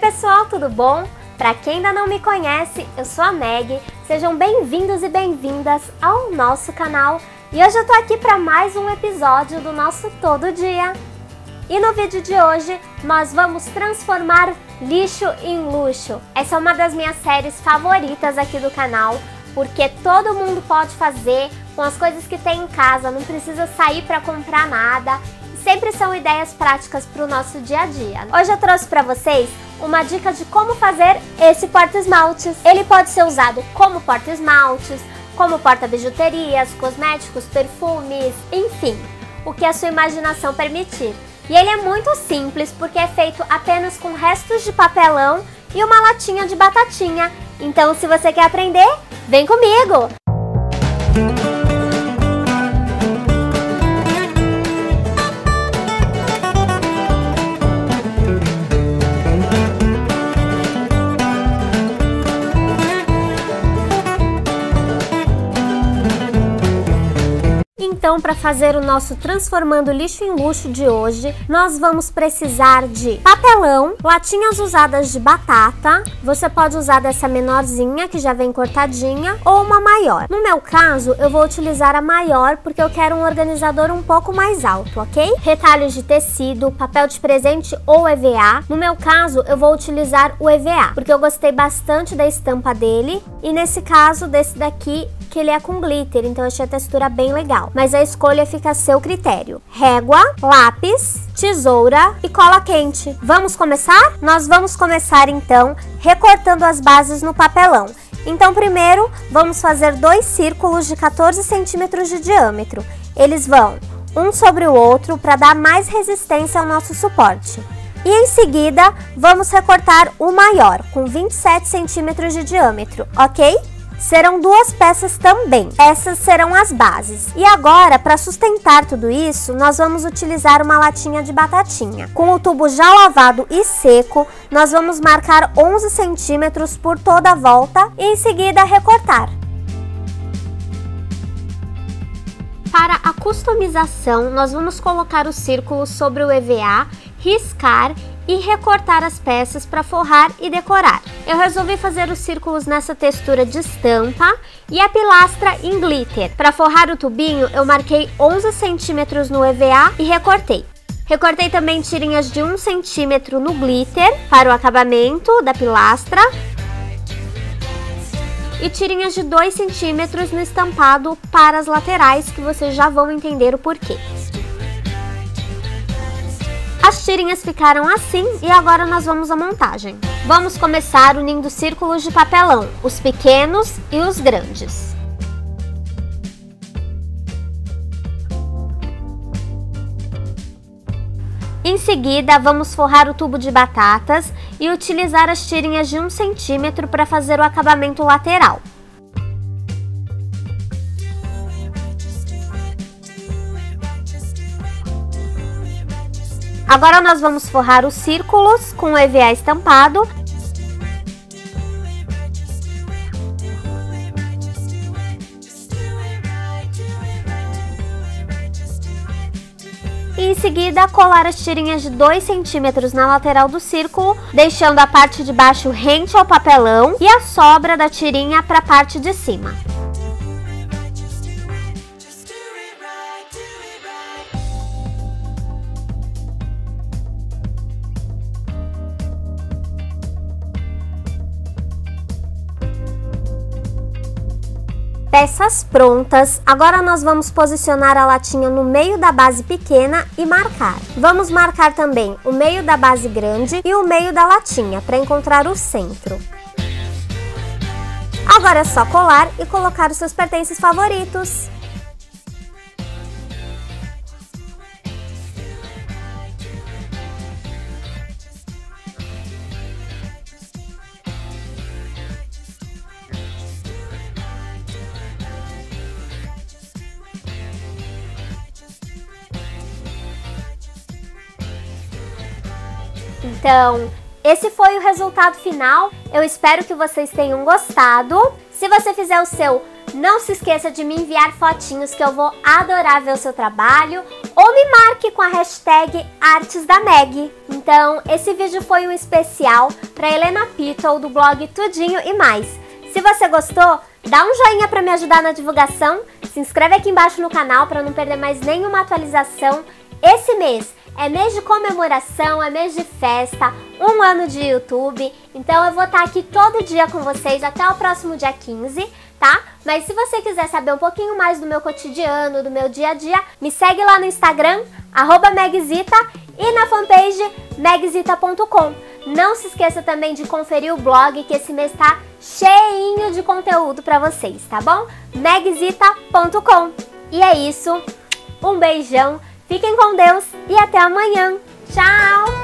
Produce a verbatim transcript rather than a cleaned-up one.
pessoal, tudo bom? Para quem ainda não me conhece, eu sou a Meg, sejam bem-vindos e bem-vindas ao nosso canal e hoje eu tô aqui para mais um episódio do nosso Todo Dia. E no vídeo de hoje nós vamos transformar lixo em luxo. Essa é uma das minhas séries favoritas aqui do canal, porque todo mundo pode fazer com as coisas que tem em casa, não precisa sair para comprar nada. Sempre são ideias práticas para o nosso dia a dia. Hoje eu trouxe para vocês uma dica de como fazer esse porta-esmaltes. Ele pode ser usado como porta-esmaltes, como porta-bijuterias, cosméticos, perfumes, enfim, o que a sua imaginação permitir. E ele é muito simples porque é feito apenas com restos de papelão e uma latinha de batatinha. Então, se você quer aprender, vem comigo! Então, para fazer o nosso Transformando Lixo em Luxo de hoje, nós vamos precisar de papelão, latinhas usadas de batata, você pode usar dessa menorzinha que já vem cortadinha ou uma maior. No meu caso, eu vou utilizar a maior porque eu quero um organizador um pouco mais alto, ok? Retalhos de tecido, papel de presente ou E V A. No meu caso, eu vou utilizar o E V A porque eu gostei bastante da estampa dele e nesse caso, desse daqui, que ele é com glitter, então eu achei a textura bem legal. Mas a escolha fica a seu critério. Régua, lápis, tesoura e cola quente. Vamos começar? Nós vamos começar então recortando as bases no papelão. Então primeiro vamos fazer dois círculos de quatorze centímetros de diâmetro. Eles vão um sobre o outro para dar mais resistência ao nosso suporte. E em seguida vamos recortar o maior, com vinte e sete centímetros de diâmetro, ok? Serão duas peças também, essas serão as bases. E agora, para sustentar tudo isso, nós vamos utilizar uma latinha de batatinha. Com o tubo já lavado e seco, nós vamos marcar onze centímetros por toda a volta e em seguida recortar. Para a customização, nós vamos colocar os círculos sobre o E V A, riscar e recortar as peças para forrar e decorar. Eu resolvi fazer os círculos nessa textura de estampa e a pilastra em glitter. Para forrar o tubinho, eu marquei onze centímetros no E V A e recortei. Recortei também tirinhas de um centímetro no glitter para o acabamento da pilastra e tirinhas de dois centímetros no estampado para as laterais, que vocês já vão entender o porquê. As tirinhas ficaram assim e agora nós vamos à montagem. Vamos começar unindo círculos de papelão, os pequenos e os grandes. Em seguida, vamos forrar o tubo de batatas e utilizar as tirinhas de um centímetro para fazer o acabamento lateral. Agora nós vamos forrar os círculos com o E V A estampado. E em seguida colar as tirinhas de dois centímetros na lateral do círculo, deixando a parte de baixo rente ao papelão e a sobra da tirinha para a parte de cima. Peças prontas, agora nós vamos posicionar a latinha no meio da base pequena e marcar. Vamos marcar também o meio da base grande e o meio da latinha para encontrar o centro. Agora é só colar e colocar os seus pertences favoritos. Então, esse foi o resultado final. Eu espero que vocês tenham gostado. Se você fizer o seu, Não se esqueça de me enviar fotinhos que eu vou adorar ver o seu trabalho, ou me marque com a hashtag Artes da Meg. Então, esse vídeo foi um especial para Helena Pitol do blog Tudinho e Mais. Se você gostou, dá um joinha para me ajudar na divulgação, se inscreve aqui embaixo no canal para não perder mais nenhuma atualização. Esse mês é mês de comemoração, é mês de festa, um ano de YouTube, então eu vou estar aqui todo dia com vocês até o próximo dia quinze, tá? Mas se você quiser saber um pouquinho mais do meu cotidiano, do meu dia a dia, me segue lá no Instagram, arroba Megzita, e na fanpage megzita ponto com. Não se esqueça também de conferir o blog, que esse mês tá cheinho de conteúdo pra vocês, tá bom? megzita ponto com. E é isso, um beijão, fiquem com Deus e até amanhã. Tchau!